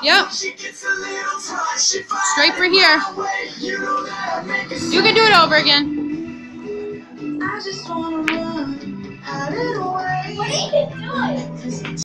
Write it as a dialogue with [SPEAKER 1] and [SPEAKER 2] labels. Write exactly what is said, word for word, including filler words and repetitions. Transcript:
[SPEAKER 1] Yep. Straight for here. You can do it over again. I just wanna run.